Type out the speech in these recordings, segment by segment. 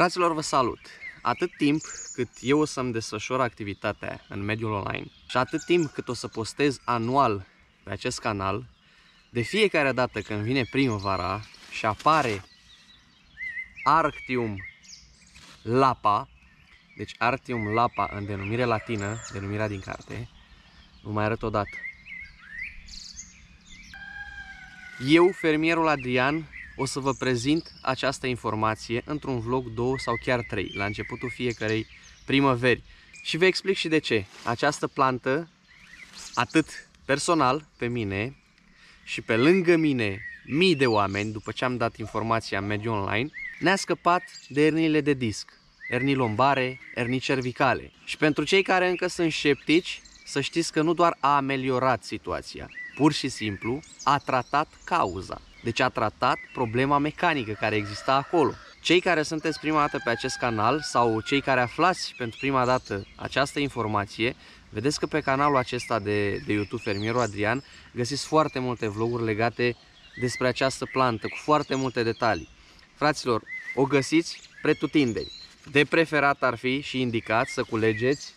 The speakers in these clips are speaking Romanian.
Fraților, vă salut! Atât timp cât eu o să-mi desfășor activitatea în mediul online și atât timp cât o să postez anual pe acest canal, de fiecare dată când vine primăvara și apare Arctium lapa, deci Arctium lapa în denumire latină, denumirea din carte, vă mai arăt o dată. Eu, fermierul Adrian, o să vă prezint această informație într-un vlog, 2 sau chiar 3, la începutul fiecarei primăveri. Și vă explic și de ce. Această plantă, atât personal pe mine și pe lângă mine mii de oameni, după ce am dat informația în mediul online, ne-a scăpat de erniile de disc, ernii lombare, ernii cervicale. Și pentru cei care încă sunt sceptici, să știți că nu doar a ameliorat situația, pur și simplu a tratat cauza. Deci a tratat problema mecanică care exista acolo. Cei care sunteți prima dată pe acest canal sau cei care aflați pentru prima dată această informație, vedeți că pe canalul acesta de YouTube Fermierul Adrian găsiți foarte multe vloguri legate despre această plantă, cu foarte multe detalii. Fraților, o găsiți pretutindeni. De preferat ar fi și indicat să culegeți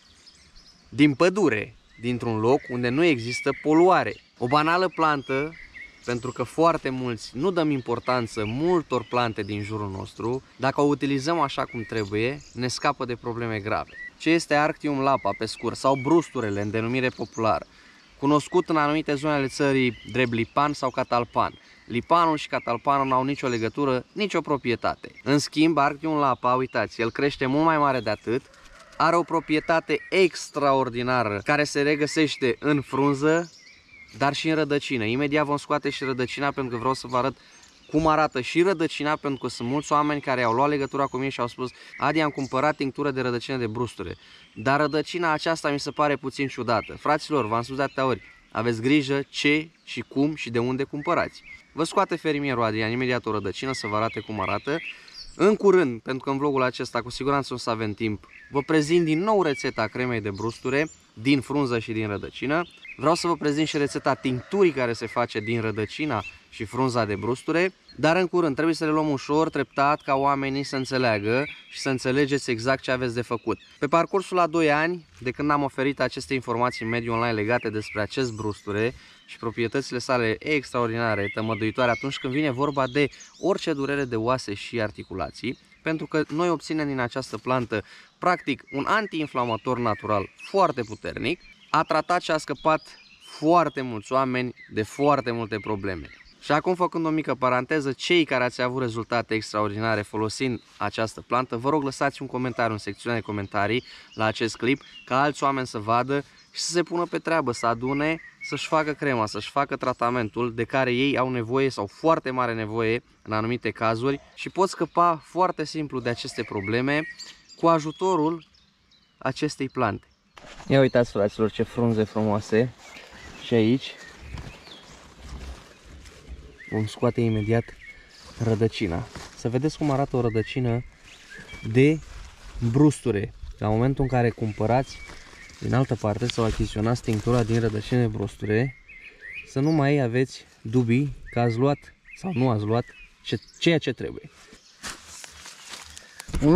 din pădure, dintr-un loc unde nu există poluare. O banală plantă, pentru că foarte mulți nu dăm importanță multor plante din jurul nostru, dacă o utilizăm așa cum trebuie, ne scapă de probleme grave. Ce este Arctium lapa, pe scurt, sau brusturele în denumire populară, cunoscut în anumite zone ale țării drept lipan sau catalpan. Lipanul și catalpanul nu au nicio legătură, nicio proprietate. În schimb, Arctium lapa, uitați, el crește mult mai mare de atât, are o proprietate extraordinară care se regăsește în frunză, dar și în rădăcină. Imediat vom scoate și rădăcina, pentru că vreau să vă arăt cum arată și rădăcina, pentru că sunt mulți oameni care au luat legătura cu mine și au spus: Adi, am cumpărat tinctură de rădăcină de brusture, dar rădăcina aceasta mi se pare puțin ciudată. Fraților, v-am spus de atâtea ori, aveți grijă ce și cum și de unde cumpărați. Vă scoate fermierul Adrian imediat o rădăcină să vă arate cum arată. În curând, pentru că în vlogul acesta cu siguranță o să avem timp, vă prezint din nou rețeta cremei de brusture din frunză și din rădăcină. Vreau să vă prezint și rețeta tincturii care se face din rădăcina și frunza de brusture, dar în curând trebuie să le luăm ușor, treptat, ca oamenii să înțeleagă și să înțelegeți exact ce aveți de făcut. Pe parcursul a 2 ani, de când am oferit aceste informații în mediul online legate despre acest brusture și proprietățile sale extraordinare, tămăduitoare atunci când vine vorba de orice durere de oase și articulații, pentru că noi obținem din această plantă practic un antiinflamator natural foarte puternic, a tratat și a scăpat foarte mulți oameni de foarte multe probleme. Și acum, făcând o mică paranteză, cei care ați avut rezultate extraordinare folosind această plantă, vă rog lăsați un comentariu în secțiunea de comentarii la acest clip, ca alți oameni să vadă și să se pună pe treabă, să adune, să-și facă crema, să-și facă tratamentul de care ei au nevoie sau foarte mare nevoie în anumite cazuri și pot scăpa foarte simplu de aceste probleme cu ajutorul acestei plante. Ia uitați, fraților, ce frunze frumoase și aici. Vom scoate imediat rădăcina. Să vedeți cum arată o rădăcină de brusture. La momentul în care cumpărați din altă parte sau achiziționați tinctura din rădăcină de brusture, să nu mai aveți dubii că ați luat sau nu ați luat ceea ce trebuie. Un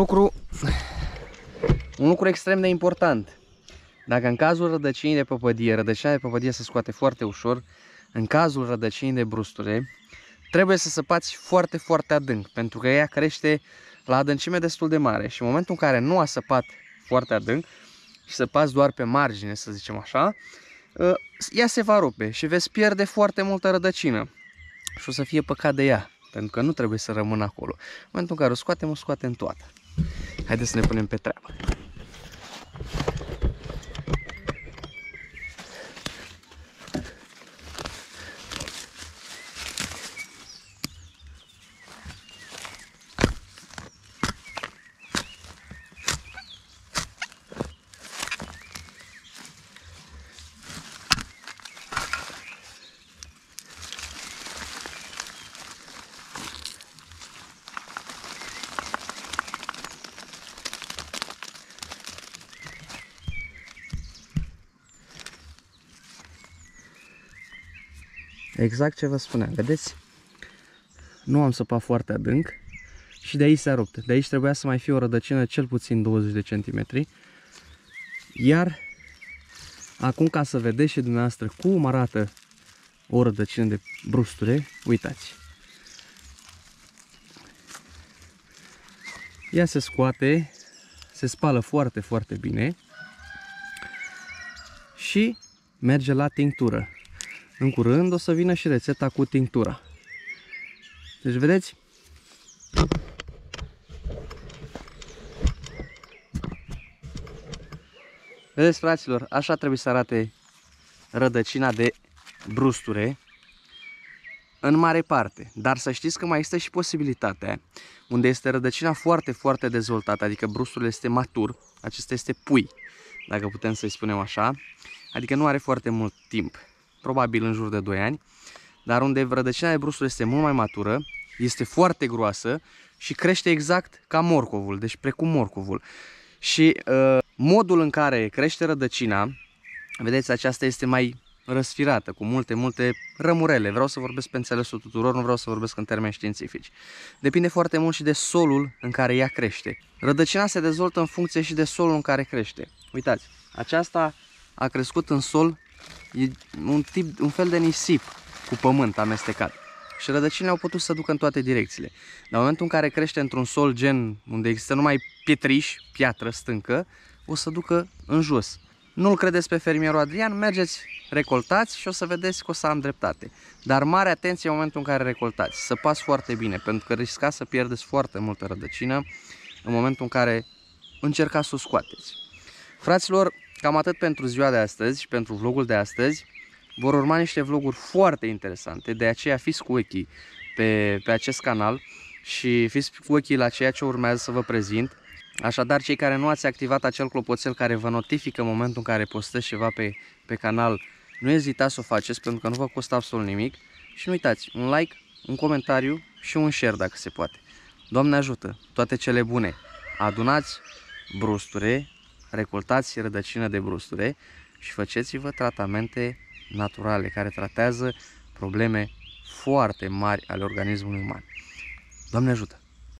lucru extrem de important. Dacă în cazul rădăcinii de păpădie, rădăcina de păpădie se scoate foarte ușor, în cazul rădăcinii de brusture, trebuie să săpați foarte, foarte adânc, pentru că ea crește la adâncime destul de mare și în momentul în care nu a săpat foarte adânc și săpați doar pe margine, să zicem așa, ea se va rupe și veți pierde foarte multă rădăcină și o să fie păcat de ea, pentru că nu trebuie să rămână acolo. În momentul în care o scoatem toată. Haideți să ne punem pe treabă. Exact ce vă spuneam, vedeți? Nu am săpat foarte adânc și de aici s-a rupt. De aici trebuia să mai fie o rădăcină cel puțin 20 de centimetri. Iar acum, ca să vedeți și dumneavoastră cum arată o rădăcină de brusture, uitați. Ea se scoate, se spală foarte, foarte bine și merge la tinctură. În curând o să vină și rețeta cu tinctura. Deci vedeți? Vedeți, fraților, așa trebuie să arate rădăcina de brusture în mare parte. Dar să știți că mai există și posibilitatea unde este rădăcina foarte, foarte dezvoltată, adică brustul este matur, acesta este pui, dacă putem să-i spunem așa, adică nu are foarte mult timp, probabil în jur de 2 ani, dar unde rădăcina de brustul este mult mai matură, este foarte groasă și crește exact ca morcovul, deci precum morcovul. Și modul în care crește rădăcina, vedeți, aceasta este mai răsfirată, cu multe rămurele. Vreau să vorbesc pe înțelesul tuturor, nu vreau să vorbesc în termeni științifici. Depinde foarte mult și de solul în care ea crește. Rădăcina se dezvoltă în funcție și de solul în care crește. Uitați, aceasta a crescut în sol, e un fel de nisip cu pământ amestecat. Și rădăcinile au putut să ducă în toate direcțiile. Dar în momentul în care crește într-un sol gen unde există numai pietriș, piatră, stâncă, o să ducă în jos. Nu-l credeți pe fermierul Adrian, mergeți, recoltați și o să vedeți că o să am dreptate. Dar mare atenție în momentul în care recoltați, săpați foarte bine, pentru că riscați să pierdeți foarte multă rădăcină în momentul în care încercați să o scoateți. Fraților, cam atât pentru ziua de astăzi și pentru vlogul de astăzi. Vor urma niște vloguri foarte interesante, de aceea fiți cu ochii pe acest canal și fiți cu ochii la ceea ce urmează să vă prezint. Așadar, cei care nu ați activat acel clopoțel care vă notifică în momentul în care postez ceva pe canal, nu ezitați să o faceți, pentru că nu vă costă absolut nimic. Și nu uitați, un like, un comentariu și un share dacă se poate. Doamne ajută, toate cele bune! Adunați brusture, recoltați rădăcină de brusture și faceți-vă tratamente naturale care tratează probleme foarte mari ale organismului uman. Doamne ajută!